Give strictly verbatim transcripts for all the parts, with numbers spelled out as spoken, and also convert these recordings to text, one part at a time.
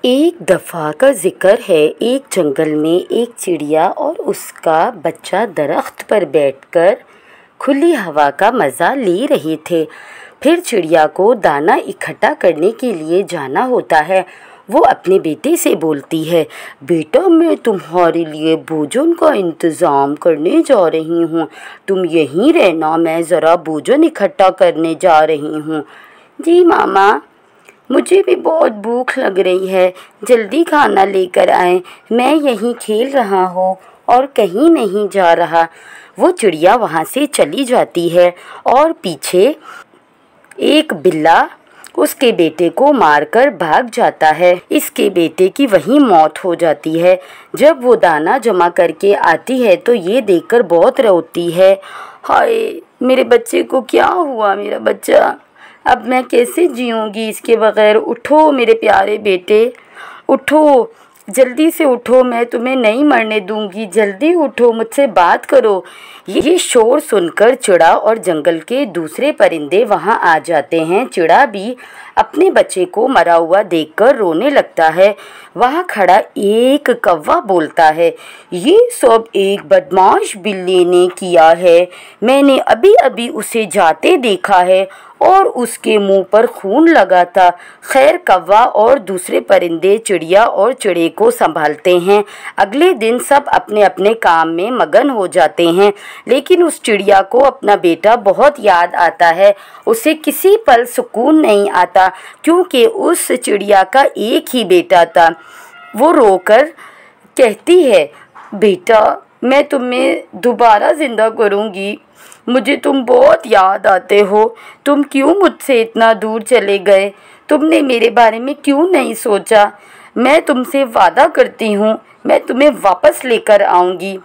एक दफ़ा का ज़िक्र है, एक जंगल में एक चिड़िया और उसका बच्चा दरख्त पर बैठकर खुली हवा का मज़ा ले रहे थे। फिर चिड़िया को दाना इकट्ठा करने के लिए जाना होता है। वो अपने बेटे से बोलती है, बेटा मैं तुम्हारे लिए भोजन का इंतज़ाम करने जा रही हूँ, तुम यहीं रहना, मैं ज़रा भोजन इकट्ठा करने जा रही हूँ। जी मामा, मुझे भी बहुत भूख लग रही है, जल्दी खाना लेकर आएं, मैं यहीं खेल रहा हूँ और कहीं नहीं जा रहा। वो चिड़िया वहाँ से चली जाती है और पीछे एक बिल्ला उसके बेटे को मारकर भाग जाता है। इसके बेटे की वहीं मौत हो जाती है। जब वो दाना जमा करके आती है तो ये देखकर बहुत रोती है, हाय मेरे बच्चे को क्या हुआ, मेरा बच्चा, अब मैं कैसे जीऊँगी इसके बग़ैर। उठो मेरे प्यारे बेटे, उठो, जल्दी से उठो, मैं तुम्हें नहीं मरने दूंगी, जल्दी उठो, मुझसे बात करो। ये शोर सुनकर चिड़ा और जंगल के दूसरे परिंदे वहाँ आ जाते हैं। चिड़ा भी अपने बच्चे को मरा हुआ देखकर रोने लगता है। वहाँ खड़ा एक कौवा बोलता है, ये सब एक बदमाश बिल्ली ने किया है, मैंने अभी अभी उसे जाते देखा है और उसके मुंह पर खून लगा था। खैर कौवा और दूसरे परिंदे चिड़िया और चिड़े को संभालते हैं। अगले दिन सब अपने अपने काम में मगन हो जाते हैं, लेकिन उस चिड़िया को अपना बेटा बहुत याद आता है। उसे किसी पल सुकून नहीं आता, क्योंकि उस चिड़िया का एक ही बेटा था। वो रोकर कहती है, बेटा मैं तुम्हें दोबारा ज़िंदा करूँगी, मुझे तुम बहुत याद आते हो, तुम क्यों मुझसे इतना दूर चले गए, तुमने मेरे बारे में क्यों नहीं सोचा। मैं तुमसे वादा करती हूँ, मैं तुम्हें वापस लेकर आऊँगी।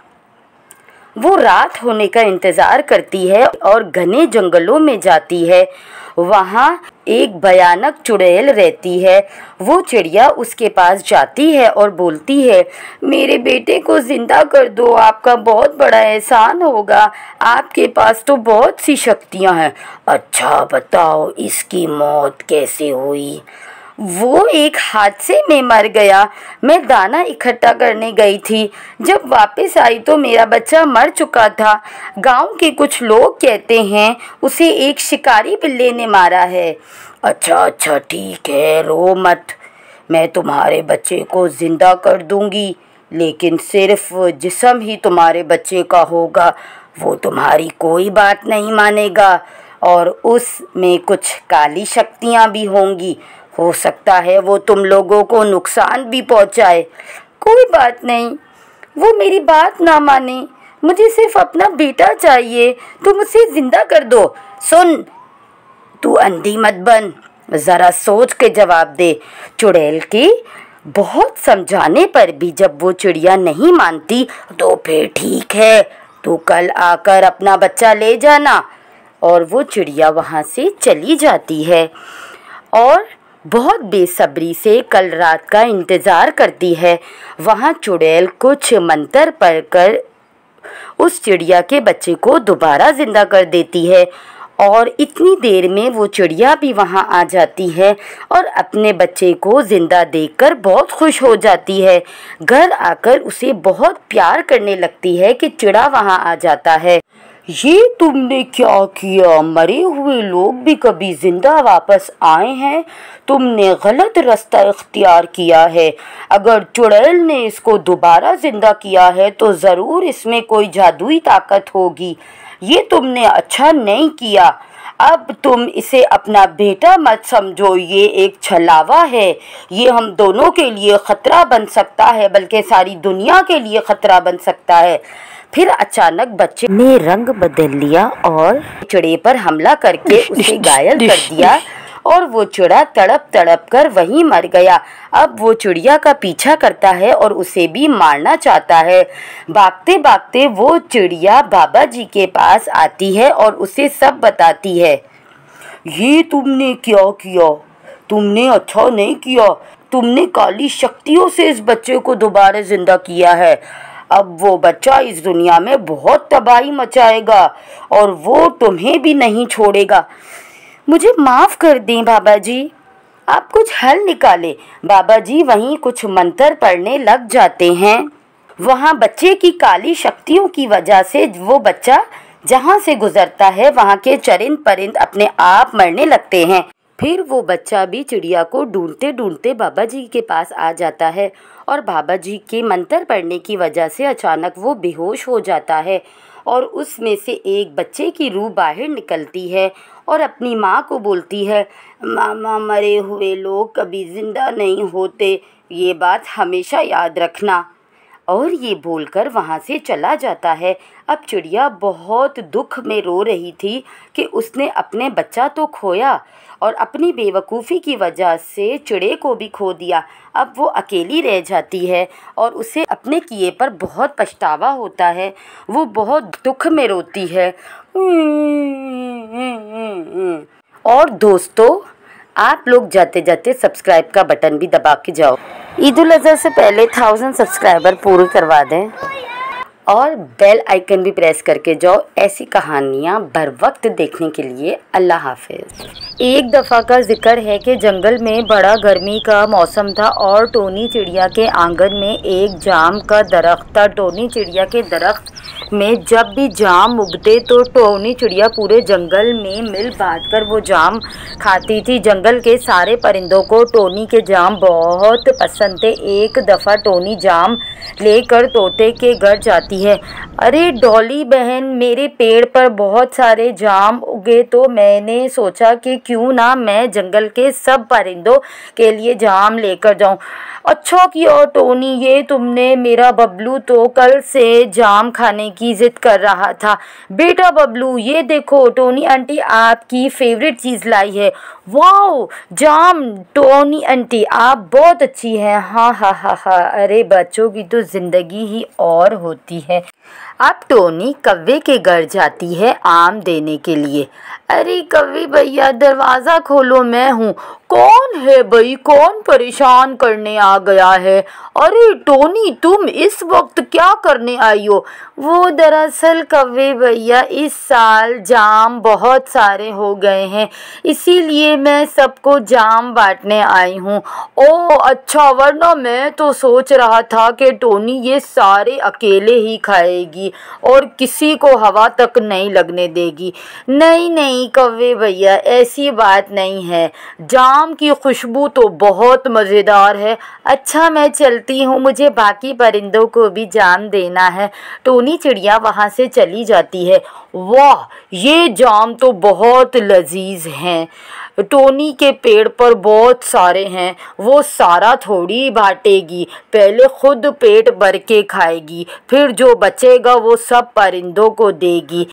वो रात होने का इंतज़ार करती है और घने जंगलों में जाती है। वहाँ एक भयानक चुड़ैल रहती है। वो चिड़िया उसके पास जाती है और बोलती है, मेरे बेटे को ज़िंदा कर दो, आपका बहुत बड़ा एहसान होगा, आपके पास तो बहुत सी शक्तियाँ हैं। अच्छा बताओ इसकी मौत कैसे हुई। वो एक हादसे में मर गया, मैं दाना इकट्ठा करने गई थी, जब वापस आई तो मेरा बच्चा मर चुका था। गांव के कुछ लोग कहते हैं उसे एक शिकारी बिल्ले ने मारा है। अच्छा अच्छा ठीक है, रो मत, मैं तुम्हारे बच्चे को ज़िंदा कर दूंगी, लेकिन सिर्फ जिस्म ही तुम्हारे बच्चे का होगा, वो तुम्हारी कोई बात नहीं मानेगा और उसमें कुछ काली शक्तियाँ भी होंगी, हो सकता है वो तुम लोगों को नुकसान भी पहुंचाए। कोई बात नहीं, वो मेरी बात ना माने, मुझे सिर्फ अपना बेटा चाहिए, तुम उसे ज़िंदा कर दो। सुन, तू अंधी मत बन, ज़रा सोच के जवाब दे। चुड़ैल के बहुत समझाने पर भी जब वो चिड़िया नहीं मानती, तो फिर ठीक है, तू कल आकर अपना बच्चा ले जाना। और वो चिड़िया वहाँ से चली जाती है और बहुत बेसब्री से कल रात का इंतज़ार करती है। वहाँ चुड़ैल कुछ मंत्र पढ़कर उस चिड़िया के बच्चे को दोबारा ज़िंदा कर देती है और इतनी देर में वो चिड़िया भी वहाँ आ जाती है और अपने बच्चे को ज़िंदा देखकर बहुत खुश हो जाती है। घर आकर उसे बहुत प्यार करने लगती है कि चिड़ा वहाँ आ जाता है। ये तुमने क्या किया, मरे हुए लोग भी कभी ज़िंदा वापस आए हैं, तुमने गलत रास्ता इख्तियार किया है। अगर चुड़ैल ने इसको दोबारा ज़िंदा किया है तो ज़रूर इसमें कोई जादुई ताकत होगी, ये तुमने अच्छा नहीं किया। अब तुम इसे अपना बेटा मत समझो, ये एक छलावा है, ये हम दोनों के लिए ख़तरा बन सकता है, बल्कि सारी दुनिया के लिए ख़तरा बन सकता है। फिर अचानक बच्चे ने रंग बदल लिया और चिड़े पर हमला करके उसे घायल कर दिया और वो चिड़ा तड़प तड़प कर वहीं मर गया। अब वो चिड़िया का पीछा करता है और उसे भी मारना चाहता है। भागते भागते वो चिड़िया बाबा जी के पास आती है और उसे सब बताती है। ये तुमने क्या किया, तुमने अच्छा नहीं किया, तुमने काली शक्तियों से इस बच्चे को दोबारा जिंदा किया है। अब वो बच्चा इस दुनिया में बहुत तबाही मचाएगा और वो तुम्हें भी नहीं छोड़ेगा। मुझे माफ़ कर दें बाबा जी, आप कुछ हल निकाले। बाबा जी वहीं कुछ मंत्र पढ़ने लग जाते हैं। वहाँ बच्चे की काली शक्तियों की वजह से वो बच्चा जहाँ से गुजरता है वहाँ के चरिंद परिंद अपने आप मरने लगते हैं। फिर वो बच्चा भी चिड़िया को ढूंढते ढूंढते बाबा जी के पास आ जाता है और बाबा जी के मंत्र पढ़ने की वजह से अचानक वो बेहोश हो जाता है और उसमें से एक बच्चे की रूह बाहर निकलती है और अपनी माँ को बोलती है, मामा मरे हुए लोग कभी ज़िंदा नहीं होते, ये बात हमेशा याद रखना। और ये बोलकर वहाँ से चला जाता है। अब चिड़िया बहुत दुख में रो रही थी कि उसने अपने बच्चा तो खोया और अपनी बेवकूफ़ी की वजह से चिड़े को भी खो दिया। अब वो अकेली रह जाती है और उसे अपने किए पर बहुत पछतावा होता है। वो बहुत दुख में रोती है। और दोस्तों, आप लोग जाते जाते सब्सक्राइब का बटन भी दबा के जाओ। ईद उल अज़हा से पहले थाउजेंड सब्सक्राइबर पूरे करवा दें और बेल आइकन भी प्रेस करके जाओ ऐसी कहानियाँ बर वक्त देखने के लिए। अल्लाह हाफिज़। एक दफ़ा का जिक्र है कि जंगल में बड़ा गर्मी का मौसम था और टोनी चिड़िया के आंगन में एक जाम का दरख्त था। टोनी चिड़िया के दरख्त में जब भी जाम उगते तो टोनी चिड़िया पूरे जंगल में मिल बांट कर वो जाम खाती थी। जंगल के सारे परिंदों को टोनी के जाम बहुत पसंद थे। एक दफ़ा टोनी जाम लेकर तोते के घर जाती है। अरे डॉली बहन, मेरे पेड़ पर बहुत सारे जाम उगे तो मैंने सोचा कि क्यों ना मैं जंगल के सब परिंदों के लिए जाम लेकर जाऊं। अच्छा किया टोनी, ये तुमने, मेरा बबलू तो कल से जाम खाने की ज़िद कर रहा था। बेटा बबलू, ये देखो टोनी आंटी आपकी फेवरेट चीज़ लाई है। वाओ जाम! टोनी आंटी आप बहुत अच्छी हैं। हाँ हाँ हाँ हाँ अरे बच्चों की तो ज़िंदगी ही और होती है। अब टोनी कव्वे के घर जाती है आम देने के लिए। अरे कव्वे भैया दरवाज़ा खोलो, मैं हूँ। कौन है भाई, कौन परेशान करने आ गया है? अरे टोनी, तुम इस वक्त क्या करने आई हो? वो दरअसल कव्वे भैया इस साल जाम बहुत सारे हो गए हैं, इसीलिए मैं सबको जाम बांटने आई हूँ। ओह अच्छा, वरना मैं तो सोच रहा था कि टोनी ये सारे अकेले ही खाएगी और किसी को हवा तक नहीं लगने देगी। नहीं नहीं कव्वे भैया, ऐसी बात नहीं है, जाम की खुशबू तो बहुत मज़ेदार है। अच्छा मैं चलती हूँ, मुझे बाकी परिंदों को भी जाम देना है। टोनी चिड़िया वहाँ से चली जाती है। वाह, ये जाम तो बहुत लजीज हैं। टोनी के पेड़ पर बहुत सारे हैं, वो सारा थोड़ी बांटेगी, पहले खुद पेट भर के खाएगी, फिर जो बचेगा वो सब परिंदों को देगी।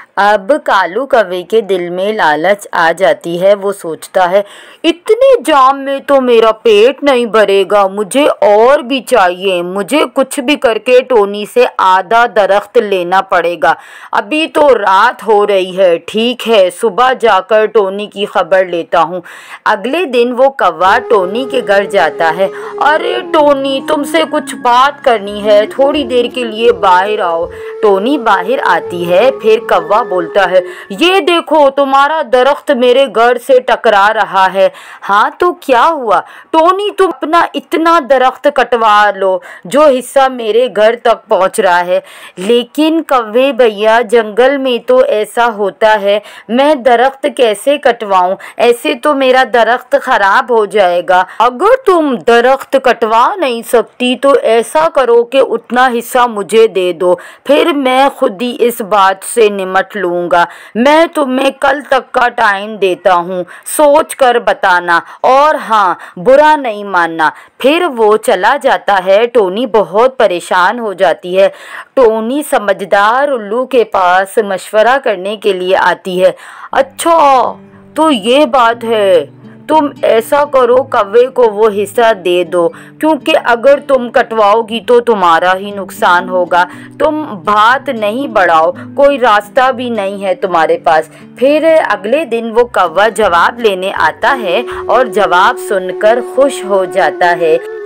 अब कालू कव्वे के दिल में लालच आ जाती है। वो सोचता है, इतने जाम में तो मेरा पेट नहीं भरेगा, मुझे और भी चाहिए। मुझे कुछ भी करके टोनी से आधा दरख्त लेना पड़ेगा। अभी तो रात हो रही है, ठीक है सुबह जाकर टोनी की खबर लेता हूँ। अगले दिन वो कौवा टोनी के घर जाता है। अरे टोनी, तुमसे कुछ बात करनी है, थोड़ी देर के लिए बाहर आओ। टोनी बाहर आती है। फिर कौवा बोलता है, ये देखो तुम्हारा दरख्त मेरे घर से टकरा रहा है। हाँ तो क्या हुआ? टोनी, तुम अपना इतना दरख्त कटवा लो जो हिस्सा मेरे घर तक पहुंच रहा है। लेकिन कव्वे भैया, जंगल में तो ऐसा होता है, मैं दरख्त कैसे कटवाऊं? ऐसे तो मेरा दरख्त खराब हो जाएगा। अगर तुम दरख्त कटवा नहीं सकती तो ऐसा करो कि उतना हिस्सा मुझे दे दो, फिर मैं खुद ही इस बात से निमट लूँगा। मैं तुम्हें कल तक का टाइम देता हूँ, सोच कर बताना, और हाँ बुरा नहीं मानना। फिर वो चला जाता है। टोनी बहुत परेशान हो जाती है। टोनी समझदार उल्लू के पास मशवरा करने के लिए आती है। अच्छा तो ये बात है, तुम ऐसा करो, कव्वे को वो हिस्सा दे दो, क्योंकि अगर तुम कटवाओगी तो तुम्हारा ही नुकसान होगा। तुम बात नहीं बढ़ाओ, कोई रास्ता भी नहीं है तुम्हारे पास। फिर अगले दिन वो कौवा जवाब लेने आता है और जवाब सुनकर खुश हो जाता है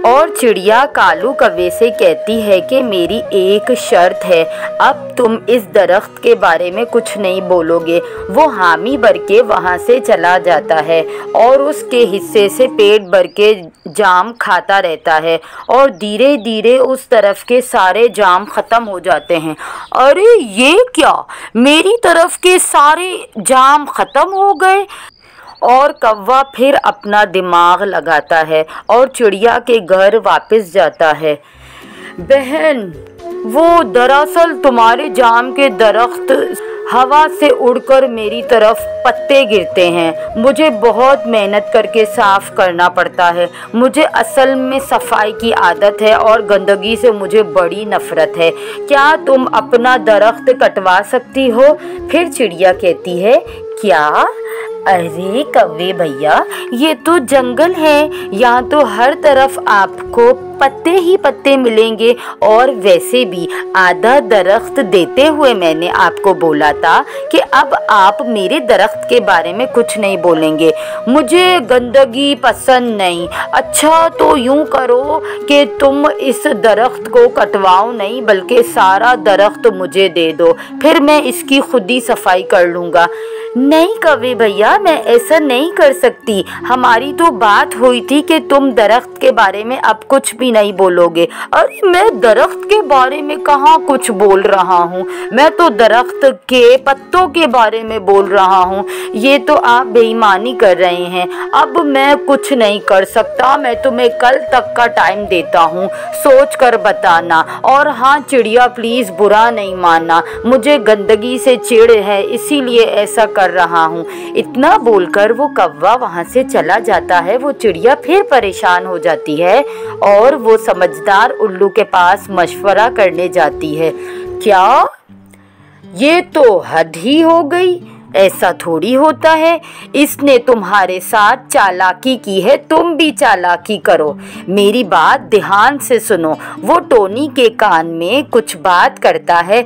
और चिड़िया कालू कौवे से कहती है कि मेरी एक शर्त है, अब तुम इस दरख्त के बारे में कुछ नहीं बोलोगे। वो हामी भर के वहाँ से चला जाता है और उसके हिस्से से पेट भर के जाम खाता रहता है और धीरे धीरे उस तरफ के सारे जाम ख़त्म हो जाते हैं। अरे ये क्या, मेरी तरफ के सारे जाम ख़त्म हो गए। और कौवा फिर अपना दिमाग लगाता है और चिड़िया के घर वापस जाता है। बहन, वो दरअसल तुम्हारे जाम के दरख्त हवा से उड़कर मेरी तरफ पत्ते गिरते हैं। मुझे बहुत मेहनत करके साफ़ करना पड़ता है। मुझे असल में सफाई की आदत है और गंदगी से मुझे बड़ी नफ़रत है। क्या तुम अपना दरख्त कटवा सकती हो? फिर चिड़िया कहती है, क्या? अरे कौवे भैया, ये तो जंगल है, यहाँ तो हर तरफ आपको पत्ते ही पत्ते मिलेंगे। और वैसे भी आधा दरख्त देते हुए मैंने आपको बोला था कि अब आप मेरे दरख्त के बारे में कुछ नहीं बोलेंगे। मुझे गंदगी पसंद नहीं। अच्छा तो यूँ करो कि तुम इस दरख्त को कटवाओ नहीं, बल्कि सारा दरख्त मुझे दे दो, फिर मैं इसकी खुद ही सफाई कर लूँगा। नहीं कौवे भैया, मैं ऐसा नहीं कर सकती। हमारी तो बात हुई थी कि तुम दरख्त के बारे में अब कुछ भी नहीं बोलोगे। अरे मैं दरख्त के बारे में कहाँ कुछ बोल रहा हूँ, मैं तो दरख्त के पत्तों के बारे में बोल रहा हूँ। ये तो आप बेईमानी कर रहे हैं। अब मैं कुछ नहीं कर सकता। मैं तुम्हें कल तक का टाइम देता हूँ, सोच कर बताना। और हाँ चिड़िया, प्लीज़ बुरा नहीं मानना, मुझे गंदगी से चिढ़ है, इसीलिए ऐसा कर रहा हूँ। इतना बोलकर वो कौवा वहाँ से चला जाता है। वो चिड़िया फिर परेशान हो जाती है और वो समझदार उल्लू के पास मशवरा करने जाती है। क्या, ये तो हद ही हो गई, ऐसा थोड़ी होता है। इसने तुम्हारे साथ चालाकी की है, तुम भी चालाकी करो। मेरी बात ध्यान से सुनो। वो टोनी के कान में कुछ बात करता है।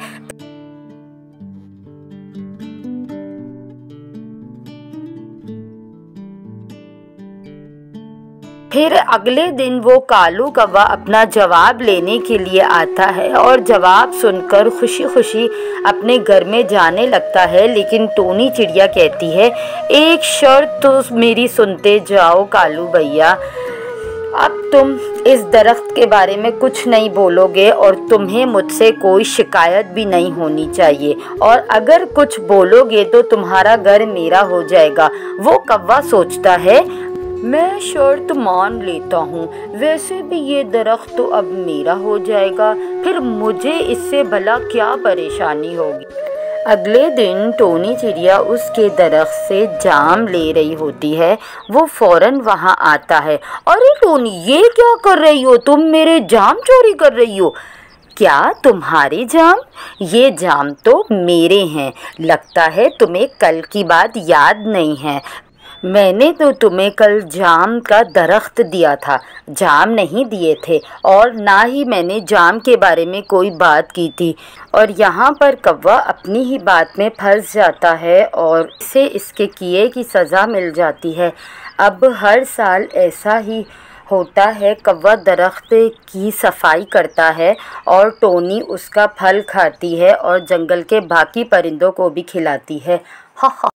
फिर अगले दिन वो कालू कौवा अपना जवाब लेने के लिए आता है और जवाब सुनकर खुशी खुशी अपने घर में जाने लगता है। लेकिन टोनी चिड़िया कहती है, एक शर्त तो मेरी सुनते जाओ कालू भैया। अब तुम इस दरख्त के बारे में कुछ नहीं बोलोगे और तुम्हें मुझसे कोई शिकायत भी नहीं होनी चाहिए, और अगर कुछ बोलोगे तो तुम्हारा घर मेरा हो जाएगा। वो कौवा सोचता है, मैं शर्त मान लेता हूँ, वैसे भी ये दरख्त तो अब मेरा हो जाएगा, फिर मुझे इससे भला क्या परेशानी होगी। अगले दिन टोनी चिड़िया उसके दरख्त से जाम ले रही होती है। वो फौरन वहाँ आता है। अरे टोनी, ये क्या कर रही हो तुम? मेरे जाम चोरी कर रही हो? क्या तुम्हारे जाम? ये जाम तो मेरे हैं। लगता है तुम्हें कल की बात याद नहीं है। मैंने तो तुम्हें कल जाम का दरख्त दिया था, जाम नहीं दिए थे, और ना ही मैंने जाम के बारे में कोई बात की थी। और यहाँ पर कौवा अपनी ही बात में फंस जाता है और इसे इसके किए की सज़ा मिल जाती है। अब हर साल ऐसा ही होता है। कौवा दरख्त की सफाई करता है और टोनी उसका फल खाती है और जंगल के बाकी परिंदों को भी खिलाती है। हा हा।